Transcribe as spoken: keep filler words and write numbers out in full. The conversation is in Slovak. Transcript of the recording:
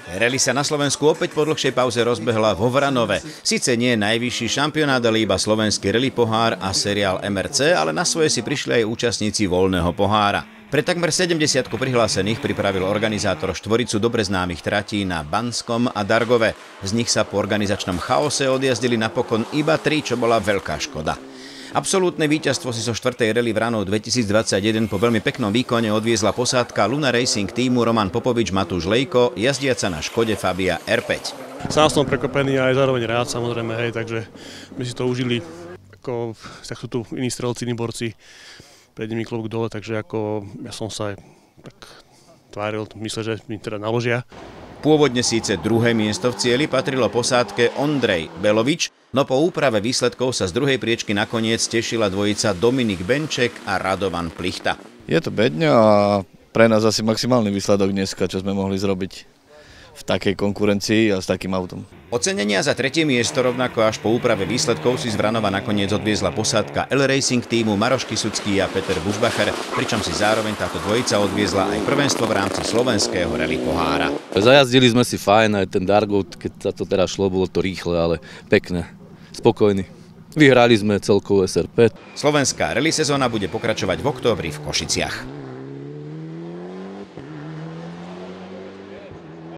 Rally sa na Slovensku opäť po dlhšej pauze rozbehla vo Vranove. Sice nie je najvyšší šampionát, ale iba slovenský rally pohár a seriál em er cé, ale na svoje si prišli aj účastníci voľného pohára. Pre takmer sedemdesiatku prihlásených pripravil organizátor štvoricu dobre známych tratí na Banskom a Dargove. Z nich sa po organizačnom chaose odjazdili napokon iba tri, čo bola veľká škoda. Absolútne víťazstvo si zo štvrtej rally Vranov dvetisícdvadsaťjeden po veľmi peknom výkone odviezla posádka Luna Racing týmu Roman Popovič, Matúš Lejko, jazdiaca na Škode Fabia er päť. Sám som prekopený a aj zároveň rád, samozrejme, hej, takže my si to užili, ako, tak sú tu iní strelci, iní borci, pred nimi klobúk dole, takže ako ja som sa tak tváril, myslím, že mi teda naložia. Pôvodne síce druhé miesto v cieli patrilo posádke Ondrej Belovič, no po úprave výsledkov sa z druhej priečky nakoniec tešila dvojica Dominik Benček a Radovan Plichta. Je to bedňa a pre nás asi maximálny výsledok dneska, čo sme mohli zrobiť v takej konkurencii a s takým autom. Ocenenia za tretie miesto rovnako až po úprave výsledkov si z Vranova nakoniec odviezla posádka el Racing týmu Maroš Kysucký a Peter Bušbacher, pričom si zároveň táto dvojica odviezla aj prvenstvo v rámci slovenského rally pohára. Zajazdili sme si fajn, aj ten Dargov, keď sa to teraz šlo, bolo to rýchle, ale pekné, spokojný. Vyhrali sme celkovú es er pé. Slovenská rally sezóna bude pokračovať v októbri v Košiciach.